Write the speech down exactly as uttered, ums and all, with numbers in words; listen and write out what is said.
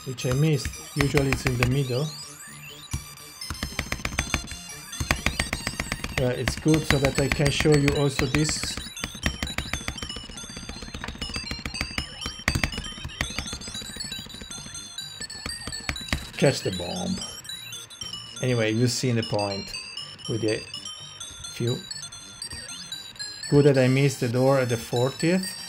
which I missed. Usually it's in the middle. Uh, it's good so that I can show you also this. Catch the bomb. Anyway, you've seen the point with the few. Good that I missed the door at the fortieth.